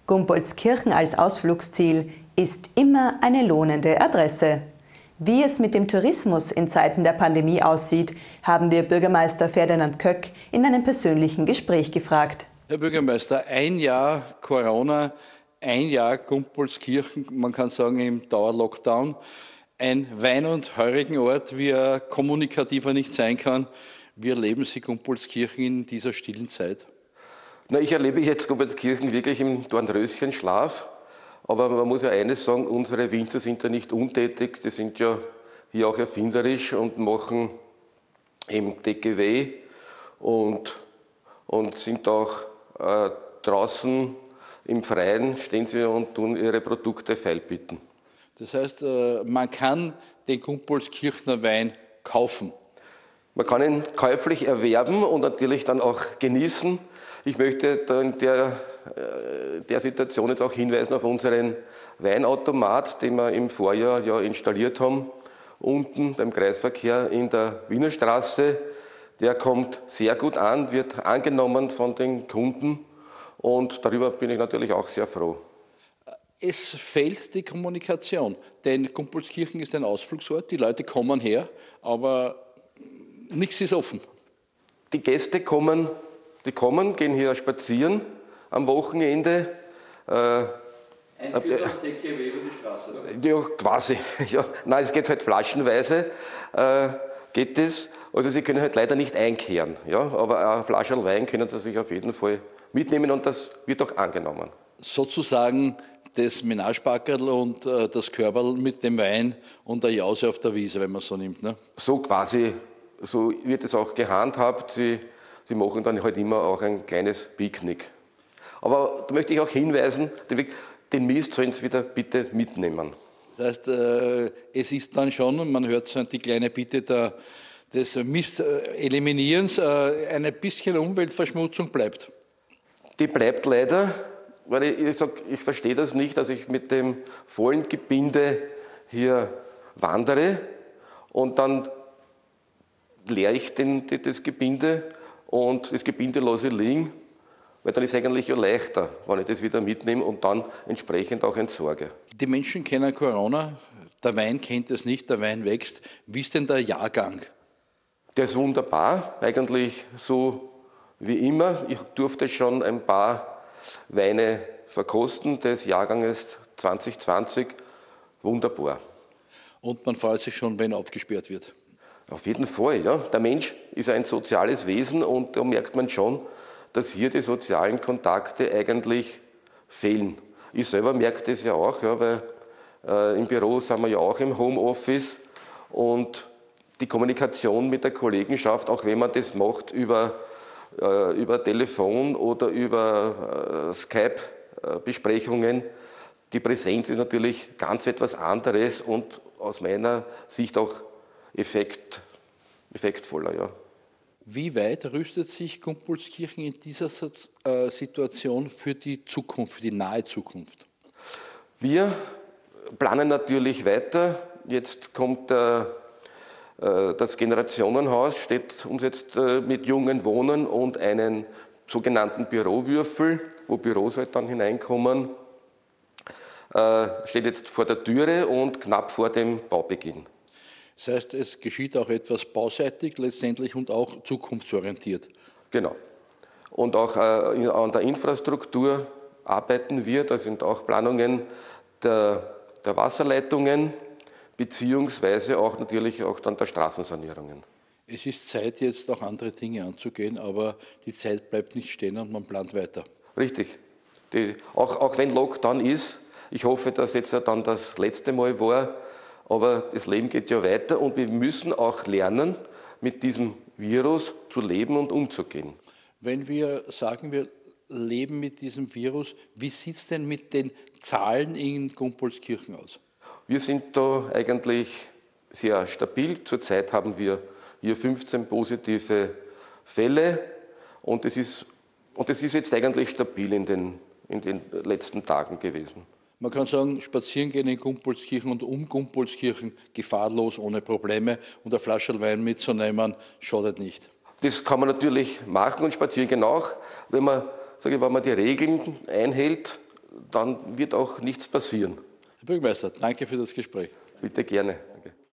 Gumpoldskirchen als Ausflugsziel ist immer eine lohnende Adresse. Wie es mit dem Tourismus in Zeiten der Pandemie aussieht, haben wir Bürgermeister Ferdinand Köck in einem persönlichen Gespräch gefragt. Herr Bürgermeister, ein Jahr Corona, ein Jahr Gumpoldskirchen, man kann sagen im Dauerlockdown, ein Wein- und Heurigenort, wie er kommunikativer nicht sein kann. Wie erleben Sie Gumpoldskirchen in dieser stillen Zeit? Na, ich erlebe jetzt Gumpoldskirchen wirklich im Dornröschenschlaf. Aber man muss ja eines sagen, unsere Winzer sind ja nicht untätig, die sind ja hier auch erfinderisch und machen eben Takeaway und sind auch draußen im Freien, stehen sie und tun ihre Produkte feilbieten. Das heißt, man kann den Gumpoldskirchner Wein kaufen? Man kann ihn käuflich erwerben und natürlich dann auch genießen. Ich möchte da in der Situation jetzt auch hinweisen auf unseren Weinautomat, den wir im Vorjahr ja installiert haben, unten beim Kreisverkehr in der Wienerstraße. Der kommt sehr gut an, wird angenommen von den Kunden und darüber bin ich natürlich auch sehr froh. Es fehlt die Kommunikation, denn Gumpoldskirchen ist ein Ausflugsort, die Leute kommen her, aber nichts ist offen. Die Gäste kommen, gehen hier spazieren am Wochenende. Ein Viertel Takeaway über die Straße, oder? Ja, quasi. Ja. Nein, es geht halt flaschenweise, geht es. Also Sie können halt leider nicht einkehren, ja? Aber eine Flasche Wein können Sie sich auf jeden Fall mitnehmen und das wird auch angenommen. Sozusagen das Menagebackerl und das Körberl mit dem Wein und der Jause auf der Wiese, wenn man so nimmt, ne? So quasi, so wird es auch gehandhabt. Sie machen dann halt immer auch ein kleines Picknick. Aber da möchte ich auch hinweisen, den Mist sollen Sie wieder bitte mitnehmen. Das heißt, es ist dann schon, man hört so die kleine Bitte des Mist-Eliminierens, eine bisschen Umweltverschmutzung bleibt. Die bleibt leider, weil ich sage, ich verstehe das nicht, dass ich mit dem vollen Gebinde hier wandere und dann leere ich das Gebinde und das Gebinde lasse ich liegen, weil dann ist es eigentlich ja leichter, wenn ich das wieder mitnehme und dann entsprechend auch entsorge. Die Menschen kennen Corona, der Wein kennt es nicht, der Wein wächst. Wie ist denn der Jahrgang? Der ist wunderbar, eigentlich so wie immer. Ich durfte schon ein paar Weine verkosten des Jahrganges 2020. Wunderbar. Und man freut sich schon, wenn aufgesperrt wird. Auf jeden Fall, ja. Der Mensch ist ein soziales Wesen und da merkt man schon, dass hier die sozialen Kontakte eigentlich fehlen. Ich selber merke das ja auch, ja, weil im Büro sind wir ja auch im Homeoffice und die Kommunikation mit der Kollegenschaft, auch wenn man das macht über Telefon oder über Skype-Besprechungen, die Präsenz ist natürlich ganz etwas anderes und aus meiner Sicht auch effektvoller. Ja. Wie weit rüstet sich Gumpoldskirchen in dieser Situation für die Zukunft, für die nahe Zukunft? Wir planen natürlich weiter. Jetzt kommt das Generationenhaus, steht uns jetzt mit jungen Wohnen und einen sogenannten Bürowürfel, wo Büros halt dann hineinkommen, steht jetzt vor der Türe und knapp vor dem Baubeginn. Das heißt, es geschieht auch etwas bauseitig letztendlich und auch zukunftsorientiert. Genau. Und auch an der Infrastruktur arbeiten wir. Da sind auch Planungen der Wasserleitungen beziehungsweise auch natürlich auch dann der Straßensanierungen. Es ist Zeit, jetzt auch andere Dinge anzugehen, aber die Zeit bleibt nicht stehen und man plant weiter. Richtig. Auch wenn Lockdown ist, ich hoffe, dass jetzt dann das letzte Mal war, aber das Leben geht ja weiter und wir müssen auch lernen, mit diesem Virus zu leben und umzugehen. Wenn wir sagen, wir leben mit diesem Virus, wie sieht es denn mit den Zahlen in Gumpoldskirchen aus? Wir sind da eigentlich sehr stabil. Zurzeit haben wir hier 15 positive Fälle und es ist jetzt eigentlich stabil in den letzten Tagen gewesen. Man kann sagen, spazieren gehen in Gumpoldskirchen und um Gumpoldskirchen gefahrlos, ohne Probleme und eine Flasche Wein mitzunehmen, schadet nicht. Das kann man natürlich machen und spazieren gehen auch. Wenn man die Regeln einhält, dann wird auch nichts passieren. Herr Bürgermeister, danke für das Gespräch. Bitte gerne. Danke.